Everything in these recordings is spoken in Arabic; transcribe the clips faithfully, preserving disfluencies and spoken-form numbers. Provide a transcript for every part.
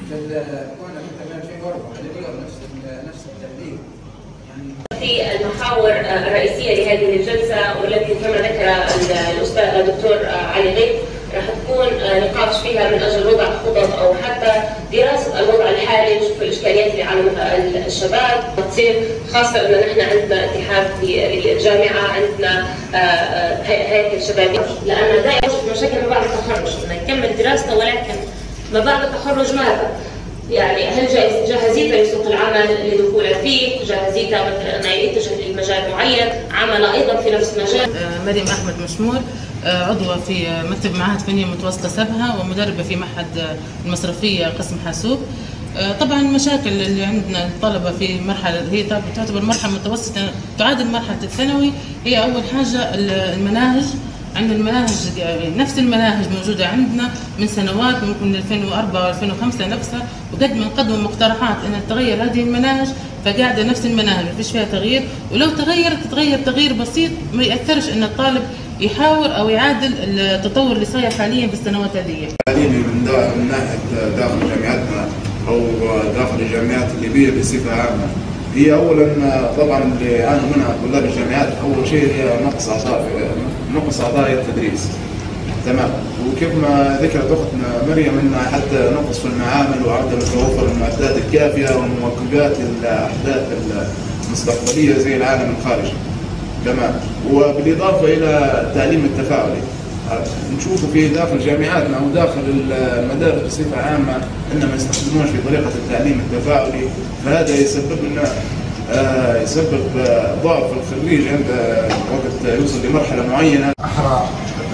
في كنا في ألفين وأربعة لليوم نفس نفس الترتيب يعني. في المحاور الرئيسية لهذه الجلسة والتي كما ذكر الأستاذ الدكتور علي غيث راح تكون نقاش فيها من أجل وضع خطط أو حتى دراسة الوضع الحالي، نشوف الإشكاليات اللي على الشباب تصير، خاصة أن نحن عندنا اتحاد في الجامعة، عندنا هيكل شبابي، لأن دائما مشاكل ما بعد التخرج، إنه يكمل دراسته ولكن ما بعد التخرج ماذا؟ يعني هل جاهزيته لسوق العمل لدخوله فيه؟ جاهزيته مثلا انه يتجه لمجال معين، عمل ايضا في نفس المجال. مريم احمد مشمور، عضوه في مكتب معهد فنيه متوسطه سبها ومدربه في معهد المصرفيه قسم حاسوب. طبعا المشاكل اللي عندنا الطلبه في مرحله هي تعتبر مرحله متوسطه تعادل مرحله الثانوي، هي اول حاجه المناهج. عندنا المناهج نفس المناهج موجودة عندنا من سنوات، ممكن من ألفين وأربعة وألفين وخمسة نفسها، وقد ما نقدموا مقترحات أن تغير هذه المناهج فقاعدة نفس المناهج ما فيش فيها تغيير، ولو تغيرت تتغير تغيير بسيط ما يأثرش أن الطالب يحاول أو يعادل التطور اللي صاير حاليا في السنوات هذه. تعليمي من من ناحية داخل جامعتنا أو داخل الجامعات الليبية بصفة عامة، هي أولا طبعا اللي يعانوا منها طلاب الجامعات أول شيء هي نقص أعضاء نقص أعضاء التدريس. تمام، وكيف ما ذكرت أختنا مريم أن حتى نقص في المعامل وعدم توفر المعدات الكافية ومواكبات الأحداث المستقبلية زي العالم الخارجي. تمام، وبالإضافة إلى التعليم التفاعلي نشوفه في داخل جامعاتنا او داخل المدارس بصفه عامه ان ما يستخدموش في طريقه التعليم التفاعلي، فهذا يسبب لنا آه يسبب ضعف الخريج عند وقت يوصل لمرحله معينه. احرى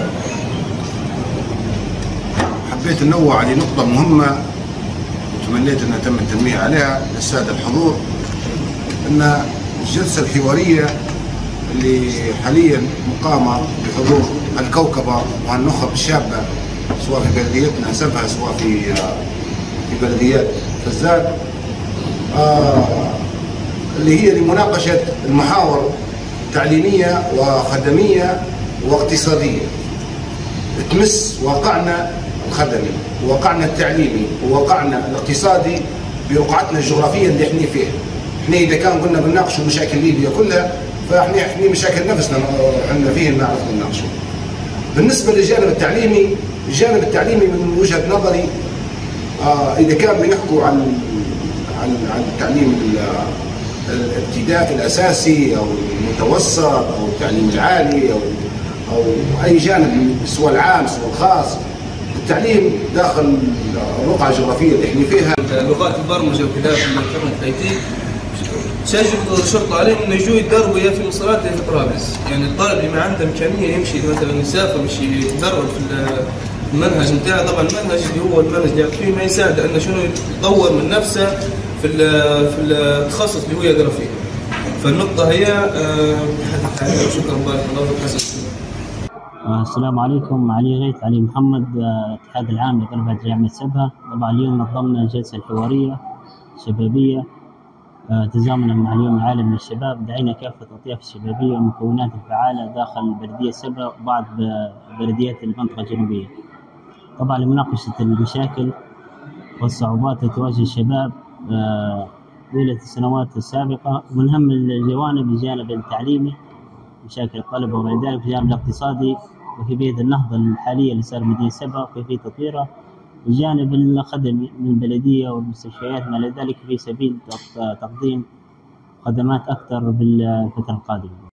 حبيت انوه على نقطه مهمه وتمنيت ان تم التنبيه عليها للساده الحضور، ان الجلسه الحواريه اللي حاليا مقامه بحضور الكوكبه والنخب الشابه سواء في بلديتنا سبها سواء في في بلديات فزات، آه اللي هي لمناقشه المحاور تعليميه وخدميه واقتصاديه تمس واقعنا الخدمي وواقعنا التعليمي وواقعنا الاقتصادي برقعتنا الجغرافيه اللي احنا فيها. احنا اذا كان قلنا بنناقشوا مشاكل ليبيا كلها فاحنا احنا مشاكل نفسنا احنا فيه نعرف نناقشوا. بالنسبه للجانب التعليمي، الجانب التعليمي من وجهه نظري آه اذا كان بنحكوا عن عن عن التعليم الابتدائي الاساسي او المتوسط او التعليم العالي او او اي جانب سواء العام سواء الخاص، التعليم داخل الرقعه الجغرافيه اللي احنا فيها. لغات البرمجه وكذا في الانترنت اي تي تجد شرط عليهم انه يجوا يتدربوا يا في مصرات يا في طرابلس، يعني الطالب اللي ما عنده امكانيه يمشي مثلا يسافر يمشي يتدرب في المنهج نتاعه. طبعا المنهج اللي هو المنهج اللي فيه ما يساعد انه شنو يطور من نفسه في في التخصص اللي هو يقرا فيه. فالنقطه هي شكرا بارك الله فيك. السلام عليكم، علي غيث علي محمد، الاتحاد العام لطلبة جامعة سبها. طبعا اليوم نظمنا الجلسة الحوارية الشبابية تزامنا مع اليوم العالمي للشباب، دعينا كافة الأطياف الشبابية والمكونات الفعالة داخل بلدية سبها وبعض بلديات المنطقة الجنوبية، طبعا لمناقشة المشاكل والصعوبات التي تواجه الشباب طيلة السنوات السابقة، ومن أهم الجوانب الجانب التعليمي مشاكل الطلبة وما ذلك، الجانب الاقتصادي وكيفية النهضة الحالية اللي صار مدينة سبها وكيفية تطويرها، الجانب الخدمي من البلدية والمستشفيات ما إلى ذلك في سبيل تقديم خدمات أكثر بالفترة القادمة.